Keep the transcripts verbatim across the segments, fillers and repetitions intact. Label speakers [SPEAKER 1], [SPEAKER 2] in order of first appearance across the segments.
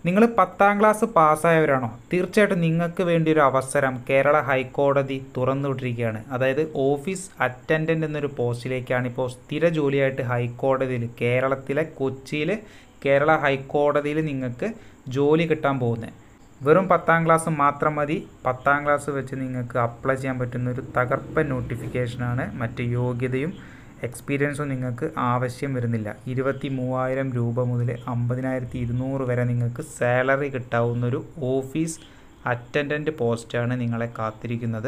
[SPEAKER 1] നിങ്ങൾ പത്താം ക്ലാസ് പാസ്സായവരാണോ? തീർച്ചയായിട്ടും നിങ്ങൾക്ക് വേണ്ടി ഒരു അവസരം കേരള ഹൈക്കോടതി തുറന്നുവിട്ടിരിക്കുകയാണ്. അതായത് ഓഫീസ് അറ്റൻഡൻ്റ് എന്നൊരു പോസ്റ്റിലേക്കാണ് ഇപ്പോൾ സ്ഥിര ജോലിയായിട്ട് ഹൈക്കോടതിയിൽ, കേരളത്തിലെ കൊച്ചിയിൽ കേരള ഹൈക്കോടതിയിൽ നിങ്ങൾക്ക് ജോലി കിട്ടാൻ പോകുന്നത്. വെറും പത്താം ക്ലാസ് മാത്രം മതി. പത്താം ക്ലാസ് വെച്ച് നിങ്ങൾക്ക് അപ്ലൈ ചെയ്യാൻ പറ്റുന്ന ഒരു തകർപ്പൻ നോട്ടിഫിക്കേഷനാണ്. മറ്റ് യോഗ്യതയും എക്സ്പീരിയൻസും നിങ്ങൾക്ക് ആവശ്യം വരുന്നില്ല. ഇരുപത്തി മൂവായിരം രൂപ മുതൽ അമ്പതിനായിരത്തി ഇരുന്നൂറ് വരെ നിങ്ങൾക്ക് സാലറി കിട്ടാവുന്നൊരു ഓഫീസ് അറ്റൻഡൻറ്റ് പോസ്റ്റാണ് നിങ്ങളെ കാത്തിരിക്കുന്നത്.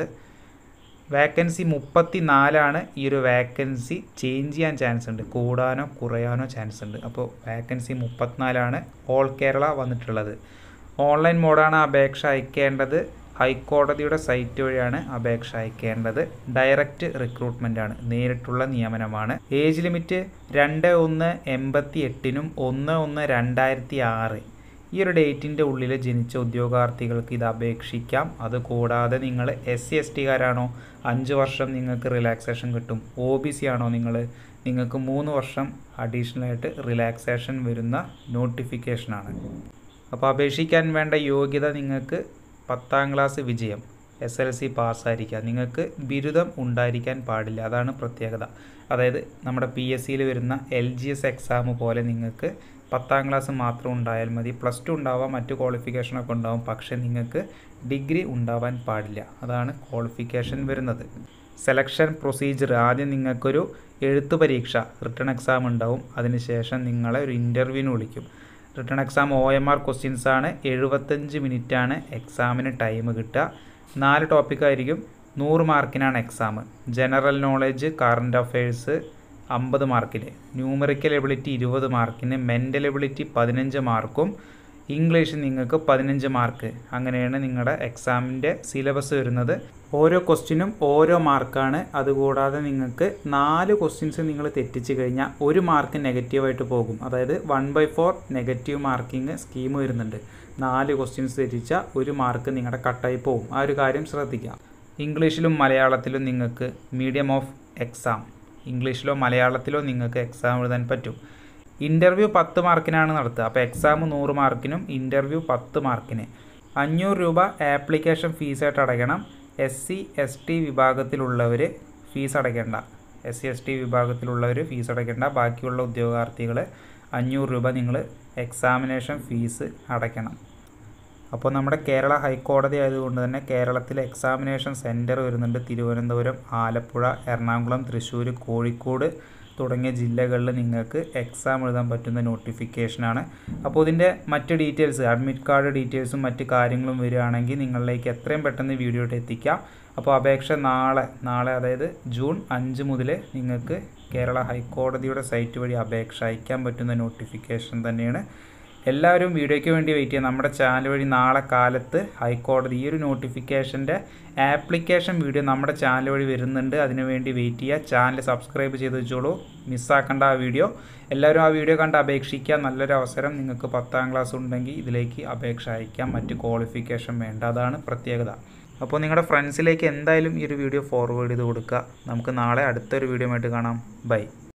[SPEAKER 1] വേക്കൻസി മുപ്പത്തി നാലാണ്. ഈ ഒരു വേക്കൻസി ചേഞ്ച് ചെയ്യാൻ ചാൻസ് ഉണ്ട്, കൂടാനോ കുറയാനോ ചാൻസ് ഉണ്ട്. അപ്പോൾ വേക്കൻസി മുപ്പത്തിനാലാണ്. ഓൾ കേരള വന്നിട്ടുള്ളത്. ഓൺലൈൻ മോഡാണ് അപേക്ഷ അയക്കേണ്ടത്. ഹൈക്കോടതിയുടെ സൈറ്റ് വഴിയാണ് അപേക്ഷ അയക്കേണ്ടത്. ഡയറക്റ്റ് റിക്രൂട്ട്മെൻ്റ് ആണ്, നേരിട്ടുള്ള നിയമനമാണ്. ഏജ് ലിമിറ്റ് രണ്ട് ഒന്ന് എൺപത്തി എട്ടിനും ഒന്ന് ഒന്ന് രണ്ടായിരത്തി ആറ് ഈ ഒരു ഡേറ്റിൻ്റെ ഉള്ളിൽ ജനിച്ച ഉദ്യോഗാർത്ഥികൾക്ക് ഇത് അപേക്ഷിക്കാം. അതുകൂടാതെ നിങ്ങൾ എസ് സി എസ് ടിക്കാരാണോ അഞ്ച് വർഷം നിങ്ങൾക്ക് റിലാക്സേഷൻ കിട്ടും. ഒ ബി സി ആണോ നിങ്ങൾ, നിങ്ങൾക്ക് മൂന്ന് വർഷം അഡീഷണലായിട്ട് റിലാക്സേഷൻ വരുന്ന നോട്ടിഫിക്കേഷനാണ്. അപ്പോൾ അപേക്ഷിക്കാൻ വേണ്ട യോഗ്യത നിങ്ങൾക്ക് പത്താം ക്ലാസ് വിജയം, എസ് എൽ സി പാസ്സായിരിക്കുക. നിങ്ങൾക്ക് ബിരുദം ഉണ്ടായിരിക്കാൻ പാടില്ല, അതാണ് പ്രത്യേകത. അതായത് നമ്മുടെ പി എസ് സിയിൽ വരുന്ന എൽ ജി എസ് എക്സാം പോലെ നിങ്ങൾക്ക് പത്താം ക്ലാസ് മാത്രം ഉണ്ടായാൽ മതി. പ്ലസ് ടു ഉണ്ടാവാം, മറ്റു ക്വാളിഫിക്കേഷനൊക്കെ ഉണ്ടാവും, പക്ഷേ നിങ്ങൾക്ക് ഡിഗ്രി ഉണ്ടാവാൻ പാടില്ല. അതാണ് ക്വാളിഫിക്കേഷൻ വരുന്നത്. സെലക്ഷൻ പ്രൊസീജിയർ: ആദ്യം നിങ്ങൾക്കൊരു എഴുത്ത് പരീക്ഷ, റിട്ടൺ എക്സാം ഉണ്ടാവും. അതിനുശേഷം നിങ്ങളെ ഒരു ഇൻ്റർവ്യൂവിന് വിളിക്കും. Written exam O M R questions ആണ്. എഴുപത്തഞ്ച് മിനിറ്റാണ് എക്സാമിന് ടൈം കിട്ടുക. നാല് ടോപ്പിക്കായിരിക്കും. നൂറ് മാർക്കിനാണ് exam. General knowledge, current affairs അമ്പത് മാർക്കിന്, ന്യൂമറിക്കൽ എബിലിറ്റി ഇരുപത് മാർക്കിന്, മെൻ്റൽ എബിലിറ്റി പതിനഞ്ച് മാർക്കും, ഇംഗ്ലീഷ് നിങ്ങൾക്ക് പതിനഞ്ച് മാർക്ക്. അങ്ങനെയാണ് നിങ്ങളുടെ എക്സാമിൻ്റെ സിലബസ് വരുന്നത്. ഓരോ ക്വസ്റ്റ്യനും ഓരോ മാർക്കാണ്. അതുകൂടാതെ നിങ്ങൾക്ക് നാല് ക്വസ്റ്റ്യൻസ് നിങ്ങൾ തെറ്റിച്ച് കഴിഞ്ഞാൽ ഒരു മാർക്ക് നെഗറ്റീവായിട്ട് പോകും. അതായത് one by four negative marking scheme വരുന്നുണ്ട്. നാല് ക്വസ്റ്റ്യൻസ് തെറ്റിച്ചാൽ ഒരു മാർക്ക് നിങ്ങളുടെ കട്ടായി പോകും. ആ ഒരു കാര്യം ശ്രദ്ധിക്കാം. ഇംഗ്ലീഷിലും മലയാളത്തിലും നിങ്ങൾക്ക് മീഡിയം ഓഫ് എക്സാം, ഇംഗ്ലീഷിലോ മലയാളത്തിലോ നിങ്ങൾക്ക് എക്സാം എഴുതാൻ പറ്റും. ഇൻ്റർവ്യൂ പത്ത് മാർക്കിനാണ് നടത്തുക. അപ്പോൾ എക്സാം നൂറ് മാർക്കിനും ഇൻ്റർവ്യൂ പത്ത് മാർക്കിന്. അഞ്ഞൂറ് രൂപ ആപ്ലിക്കേഷൻ ഫീസായിട്ട് അടയ്ക്കണം. എസ് സി എസ് ടി വിഭാഗത്തിലുള്ളവർ ഫീസ് അടയ്ക്കേണ്ട. എസ് സി എസ് ടി വിഭാഗത്തിലുള്ളവർ ഫീസ് അടയ്ക്കേണ്ട. ബാക്കിയുള്ള ഉദ്യോഗാർത്ഥികൾ അഞ്ഞൂറ് രൂപ നിങ്ങൾ എക്സാമിനേഷൻ ഫീസ് അടയ്ക്കണം. അപ്പോൾ നമ്മുടെ കേരള ഹൈക്കോടതി ആയതുകൊണ്ട് തന്നെ കേരളത്തിലെ എക്സാമിനേഷൻ സെൻറ്റർ വരുന്നുണ്ട്. തിരുവനന്തപുരം, ആലപ്പുഴ, എറണാകുളം, തൃശ്ശൂർ, കോഴിക്കോട് തുടങ്ങിയ ജില്ലകളിൽ നിങ്ങൾക്ക് എക്സാം എഴുതാൻ പറ്റുന്ന നോട്ടിഫിക്കേഷനാണ്. അപ്പോൾ ഇതിൻ്റെ മറ്റ് ഡീറ്റെയിൽസ്, അഡ്മിറ്റ് കാർഡ് ഡീറ്റെയിൽസും മറ്റ് കാര്യങ്ങളും വരികയാണെങ്കിൽ നിങ്ങളിലേക്ക് എത്രയും പെട്ടെന്ന് വീഡിയോ ഇട്ട് എത്തിക്കാം. അപ്പോൾ അപേക്ഷ നാളെ നാളെ അതായത് ജൂൺ അഞ്ച് മുതൽ നിങ്ങൾക്ക് കേരള ഹൈക്കോടതിയുടെ സൈറ്റ് വഴി അപേക്ഷ അയക്കാൻ പറ്റുന്ന നോട്ടിഫിക്കേഷൻ തന്നെയാണ്. എല്ലാവരും വീഡിയോയ്ക്ക് വേണ്ടി വെയിറ്റ് ചെയ്യുക. നമ്മുടെ ചാനൽ വഴി നാളെ കാലത്ത് ഹൈക്കോടതി ഈ ഒരു നോട്ടിഫിക്കേഷൻ്റെ ആപ്ലിക്കേഷൻ വീഡിയോ നമ്മുടെ ചാനൽ വഴി വരുന്നുണ്ട്. അതിനുവേണ്ടി വെയിറ്റ് ചെയ്യുക. ചാനൽ സബ്സ്ക്രൈബ് ചെയ്ത് വെച്ചോളൂ, മിസ്സാക്കേണ്ട ആ വീഡിയോ. എല്ലാവരും ആ വീഡിയോ കണ്ട് അപേക്ഷിക്കുക. നല്ലൊരു അവസരം. നിങ്ങൾക്ക് പത്താം ക്ലാസ് ഉണ്ടെങ്കിൽ ഇതിലേക്ക് അപേക്ഷ അയക്കാം. മറ്റ് ക്വാളിഫിക്കേഷൻ വേണ്ട, അതാണ് പ്രത്യേകത. അപ്പോൾ നിങ്ങളുടെ ഫ്രണ്ട്സിലേക്ക് എന്തായാലും ഈ ഒരു വീഡിയോ ഫോർവേഡ് ചെയ്ത് കൊടുക്കുക. നമുക്ക് നാളെ അടുത്തൊരു വീഡിയോ ആയിട്ട് കാണാം. ബൈ.